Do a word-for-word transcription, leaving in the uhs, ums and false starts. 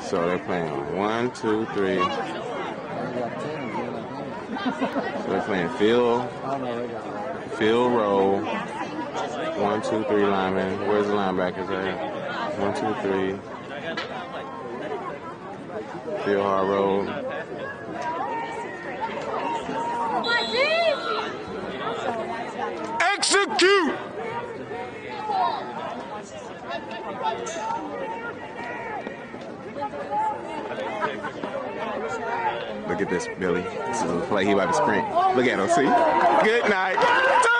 So they're playing one, two, three. So they're playing field, field roll. One, two, three linemen. Where's the linebackers at? One, two, three. Field hard roll. Execute! Look at this, Billy. This is a play he about to sprint. Look at him, see? Good night.